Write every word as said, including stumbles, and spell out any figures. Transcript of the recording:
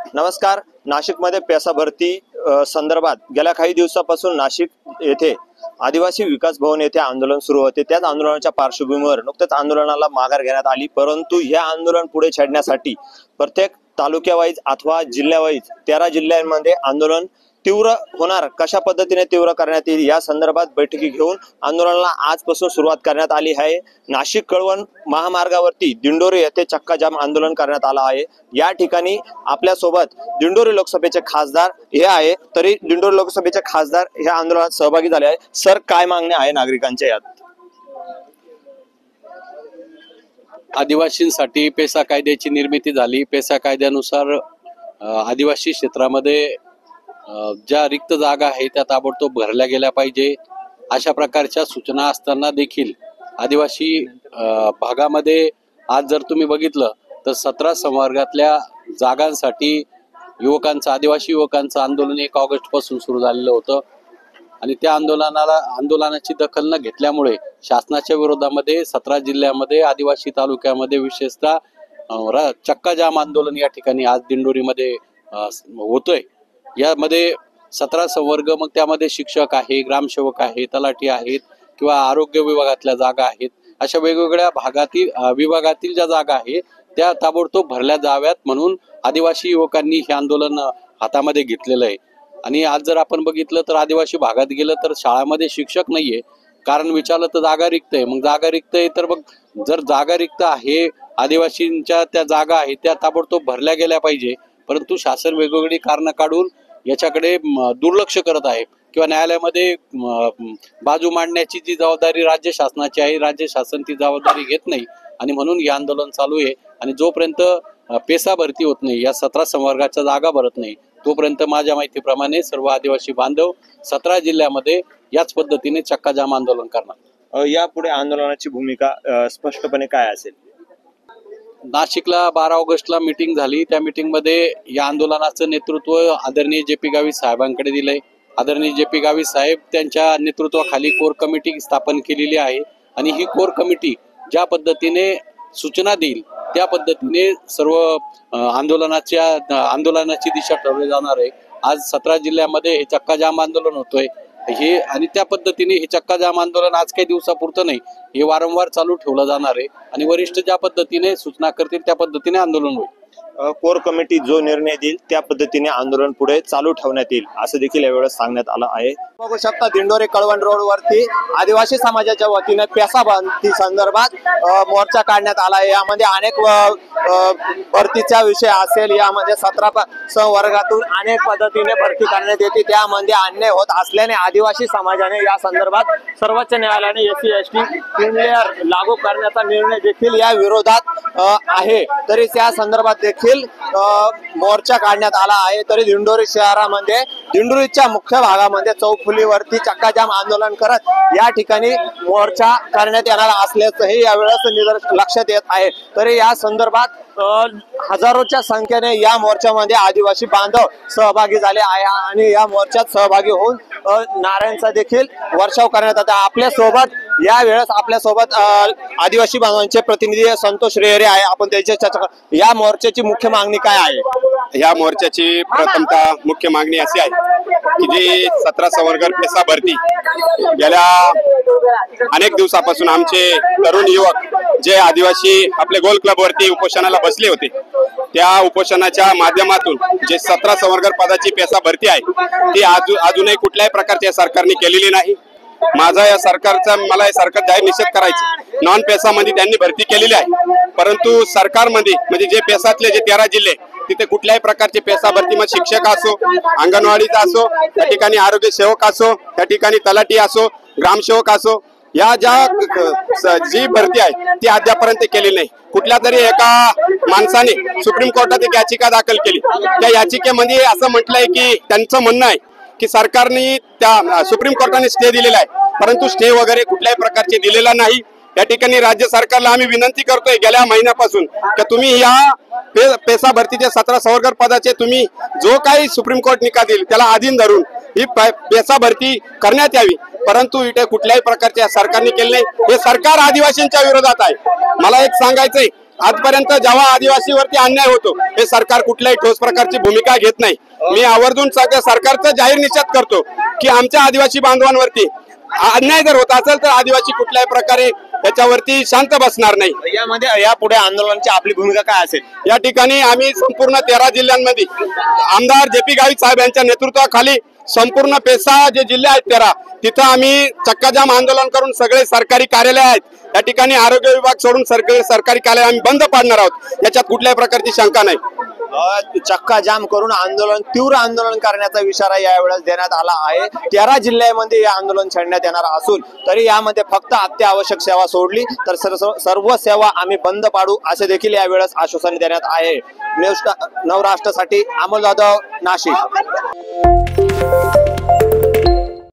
नमस्कार। नाशिकमध्ये पेसा भरती संदर्भात गेल्या काही दिवसापासून नाशिक येथे आदिवासी विकास भवन येथे आंदोलन सुरू होते। त्याच आंदोलनाच्या पार्श्वभूमीवर नुकतेच आंदोलनाला माघार घेण्यात आली, परंतु हे आंदोलन पुढे छेडण्यासाठी प्रत्येक तालुक्यावाईज अथवा जिल्ह्यावाईज तेरा जिल्ह्यांमध्ये आंदोलन तीव्र होणार, कशा पद्धतीने तीव्र करण्यात येईल या संदर्भात बैठकी घेऊन आंदोलनाला आजपासून सुरुवात करण्यात आली आहे। नाशिक कळवण महामार्गावरती दिंडोरी येथे चक्का जाम आंदोलन करण्यात आला आहे। या ठिकाणी आपल्या सोबत दिंडोरी लोकसभेचे खासदार हे आहे, तरी दिंडोरी लोकसभेचे खासदार या आंदोलनात सहभागी झाले आहे। सर, काय मागणी आहे नागरिकांच्या यात? आदिवासींसाठी पेसा कायद्याची निर्मिती झाली। पेसा कायद्यानुसार आदिवासी क्षेत्रामध्ये ज्या रिक्त जागा आहेत त्या ताबडतोब भरल्या गेल्या पाहिजे अशा प्रकारच्या सूचना असताना देखील आदिवासी भागामध्ये आज जर तुम्ही बघितलं तर सतरा संवर्गातल्या जागांसाठी युवकांचं आदिवासी युवकांचं आंदोलन एक ऑगस्ट पासून सुरू झालेलं होतं आणि त्या आंदोलनाला आंदोलनाची दखल न घेतल्यामुळे शासनाच्या विरोधामध्ये सतरा जिल्ह्यामध्ये आदिवासी तालुक्यामध्ये विशेषतः चक्का जाम आंदोलन या ठिकाणी आज दिंडोरीमध्ये होतोय। यामध्ये सतरा संवर्ग, मग त्यामध्ये शिक्षक आहे, ग्रामसेवक आहे, तलाठी आहेत किंवा आरोग्य विभागातल्या जागा आहेत, अशा वेगवेगळ्या भागातील विभागातील ज्या जागा आहेत त्या ताबडतोब भरल्या जाव्यात म्हणून आदिवासी युवकांनी हे आंदोलन हातामध्ये घेतलेलं आहे। आणि आज जर आपण बघितलं तर आदिवासी भागात गेलं तर शाळामध्ये शिक्षक नाहीये, कारण विचारलं तर जागा रिक्त आहे। मग जागा रिक्त आहे तर मग जर जागा रिक्त आहे, आदिवासींच्या त्या जागा आहेत त्या ताबडतोब भरल्या गेल्या पाहिजे, परंतु शासन वेगवेगळी कारणं काढून याच्याकडे दुर्लक्ष करत आहे किंवा न्यायालयामध्ये बाजू मांडण्याची जी जबाबदारी राज्य शासनाची आहे, राज्य शासन ती जबाबदारी घेत नाही आणि म्हणून हे आंदोलन चालू आहे। आणि जोपर्यंत पेसा भरती होत नाही, या सतरा संवर्गाच्या जागा भरत नाही, तोपर्यंत माझ्या माहितीप्रमाणे सर्व आदिवासी बांधव सतरा जिल्ह्यामध्ये याच पद्धतीने चक्का जाम आंदोलन करणार। यापुढे आंदोलनाची भूमिका स्पष्टपणे काय असेल? नाशिकला बारा ऑगस्टला मीटिंग झाली, त्या मीटिंग मध्ये या आंदोलनाचं नेतृत्व आदरणीय जे पी गावित साहेबांकडे दिलंय। आदरणीय जे पी गावित साहेब त्यांच्या नेतृत्वाखाली कोर कमिटी स्थापन केलेली आहे आणि ही कोर कमिटी ज्या पद्धतीने सूचना देईल त्या पद्धतीने सर्व आंदोलनाच्या आंदोलनाची दिशा ठरवली जाणार आहे। आज सतरा जिल्ह्यामध्ये हे चक्का जाम आंदोलन होतोय हे आणि त्या पद्धतीने हे चक्का जाम आंदोलन आज काही दिवसापुरतं नाही, हे वारंवार चालू ठेवलं जाणार आहे आणि वरिष्ठ ज्या पद्धतीने सूचना करतील त्या पद्धतीने आंदोलन होईल। कोर कमिटी जो निर्णय देईल त्या पद्धतीने आंदोलन पुढे चालू ठेवण्यात येईल असं देखील यावेळेस सांगण्यात आलं आहे। बघू शकता दिंडोरी कळवण रोड वरती आदिवासी समाजाच्या वतीने पेसा भरती संदर्भात मोर्चा काढण्यात आला आहे। यामध्ये अनेक भरतीचा विषय असेल, यामध्ये सतरा संवर्गातून अनेक पद्धतीने भरती करण्यात येते, त्यामध्ये अन्याय होत असल्याने आदिवासी समाजाने या संदर्भात सर्वोच्च न्यायालयाने एससी एसटी तीन लेअर लागू करण्याचा निर्णय देखील या विरोधात आहे, तरी त्या संदर्भात देखील मोर्चा काढण्यात आला आहे। तरी दिंडोरी शहरामध्ये दिंडोरीच्या मुख्य भागामध्ये चौफुलीवरती चक्का जाम आंदोलन करत या ठिकाणी मोर्चा करण्यात येणार असल्याचंही यावेळेस लक्षात येत आहे। तरी या संदर्भात हजारोच्या संख्येने या मोर्चामध्ये आदिवासी बांधव सहभागी झाले आहे आणि या मोर्चात सहभागी होऊन नाऱ्यांचा देखील वर्षाव करण्यात आता। आपल्या सोबत या वेळेस आपल्या सोबत आदिवासी बांधवांचे प्रतिनिधी संतोष रेहरे आहे, आपण त्यांच्या चर्चा। या मोर्चाची मुख्य मागणी काय आहे? या मोर्चाची प्रथमतः मुख्य मागणी अशी आहे की जी सतरा संवर्ग पेसा भरती गेल्या अनेक दिवसापासून आमचे तरुण युवक जे आदिवासी आपले गोल क्लब वरती उपोषणाला बसले होते, त्या उपोषणाच्या माध्यमातून जे सतरा संवर्ग पदाची पेसा भरती आहे ती अजूनही कुठल्याही प्रकारच्या सरकारने केलेली नाही। माझा या सरकारचा मला या सरकार जाहीर निषेध करायचा। नॉन पेसा मध्ये त्यांनी भरती केलेली आहे, परंतु सरकारमध्ये म्हणजे जे पेसातले जे तेरा जिल्हे तिथे कुठल्याही प्रकारचे पेसा भरती, मग शिक्षक असो, अंगणवाडीचा असो, त्या ठिकाणी आरोग्य सेवक असो, त्या ठिकाणी तलाठी असो, ग्रामसेवक असो, या ज्या जी भरती आहे ती अद्यापर्यंत केलेली नाही। कुठल्या तरी एका माणसाने सुप्रीम कोर्टात एक याचिका दाखल केली, त्या याचिकेमध्ये असं म्हटलंय की त्यांचं म्हणणं आहे की सरकारने त्या सुप्रीम कोर्टाने स्टे दिलेला आहे, परंतु स्टे वगैरे कुठल्याही प्रकारचे दिलेला नाही। या ठिकाणी राज्य सरकारला आम्ही विनंती करतोय गेल्या महिन्यापासून की तुम्ही या पे, पेसा भरतीचे सतरा संवर्ग पदाचे तुम्ही जो काही सुप्रीम कोर्ट निकाल देईल त्याला अधीन धरून ही पेसा भरती करण्यात यावी, परंतु इथे कुठल्याही प्रकारच्या सरकारने केले नाही। हे सरकार आदिवासींच्या विरोधात आहे। मला एक सांगायचंय आजपर्यंत जेव्हा आदिवासीवरती अन्याय होतो हे सरकार कुठल्याही ठोस प्रकारची भूमिका घेत नाही. मी आवर्जून सगळ्या सरकारचा जाहीर निषेध करतो की आमच्या आदिवासी बांधवांवरती अन्याय जर होत असेल तर आदिवासी कुठल्याही प्रकारे त्याच्यावरती शांत बसणार नाही. यामध्ये यापुढे आंदोलनाची आपली भूमिका काय असेल? या ठिकाणी आम्ही संपूर्ण तेरा जिल्ह्यांमध्ये आमदार जे पी गावित साहेब यांच्या नेतृत्वाखाली संपूर्ण पेसा जे जिल्हे आहेत तेरा तिथं आम्ही चक्काजाम आंदोलन करून सगळे सरकारी कार्यालय आहेत या ठिकाणी आरोग्य विभाग सोडून सगळे सरकारी कार्यालय आम्ही बंद पाडणार आहोत. याच्यात कुठल्याही प्रकारची शंका नाही. चक्का जाम करून आंदोलन तीव्र आंदोलन करण्याचा इशारा यावेळेस देण्यात आला आहे. तेरा जिल्ह्यामध्ये हे आंदोलन छेडण्यात येणार असून तरी यामध्ये फक्त अत्यावश्यक सेवा सोडली तर सर्व सेवा आम्ही बंद पाडू असे देखील यावेळेस आश्वासन देण्यात आहे. न्यूज नवराष्ट्रासाठी अमोल जाधव, नाशिक.